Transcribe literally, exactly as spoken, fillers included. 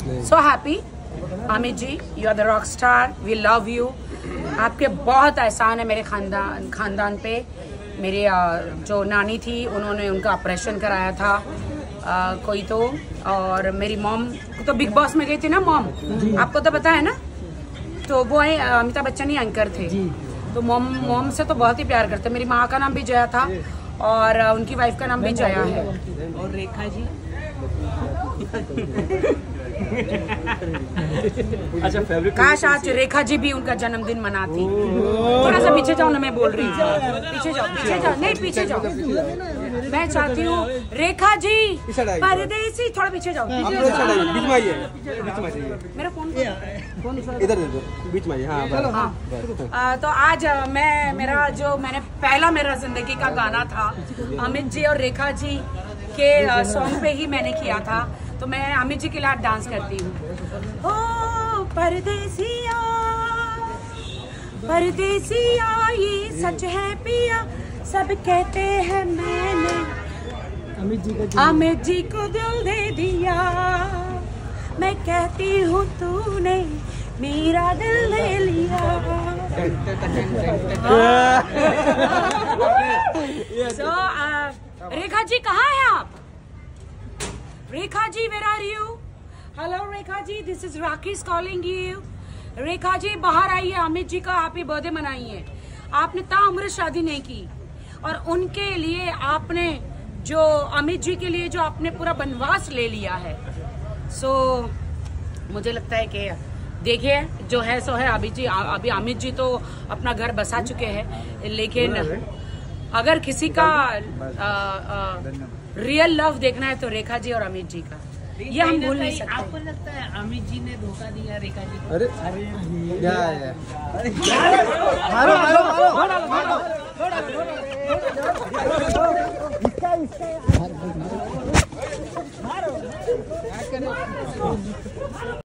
So happy Amit ji, you are the rock star, we love you. आपके बहुत एहसान है मेरे खानदान खानदान पे। मेरे जो नानी थी उन्होंने उनका ऑपरेशन कराया था आ, कोई तो, और मेरी मॉम तो बिग बॉस में गई थी ना मॉम, आपको तो पता है ना, तो वो है अमिताभ बच्चन ही एंकर थे। तो मॉम मॉम से तो बहुत ही प्यार करते। मेरी माँ का नाम भी जया था और उनकी वाइफ का नाम भी जया है। और रेखा जी अच्छा, फेवरेट काश आज रेखा जी भी उनका जन्मदिन मनाती। थोड़ा सा पीछे जाओ ना, मैं बोल रही हूँ, पीछे जाओ पीछे जाओ नहीं पीछे जाओ। मैं चाहती हूँ रेखा जी परदेसी, थोड़ा पीछे जाओ। बीच में आइए, बीच में आइए, मेरा फोन इधर दे दो, बीच में आइए। हाँ, हाँ। आ, तो आज मैं मेरा जो मैंने पहला मेरा जिंदगी का गाना था अमित जी और रेखा जी के सॉन्ग पे ही मैंने किया था। तो मैं अमित जी के लिए डांस करती हूँ। ओ परदेसिया परदेसिया ये सच है पिया, सब कहते हैं मैंने अमित जी का अमित जी को दिल दे दिया। मैं कहती हूँ तूने मेरा दिल ले लिया। so, uh, रेखा जी कहाँ हैं आप? Rekha ji where are you? Hello Rekha ji, this is Rakesh calling you. Rekha ji बाहर आइए, अमित जी का हैप्पी बर्थडे मनाइए। आपने ताउम्र शादी नहीं की और उनके लिए आपने जो अमित जी के लिए जो आपने पूरा वनवास ले लिया है। सो so, मुझे लगता है कि देखिए जो है सो है। अभी जी अभी अमित जी तो अपना घर बसा चुके हैं, लेकिन अगर किसी का आ, आ, रियल लव देखना है तो रेखा जी और अमित जी का, ये हम भूल नहीं सकते। आपको लगता है अमित जी ने धोखा दिया रेखा जी को? अरे क्या है? मारो मारो मारो मारो मारो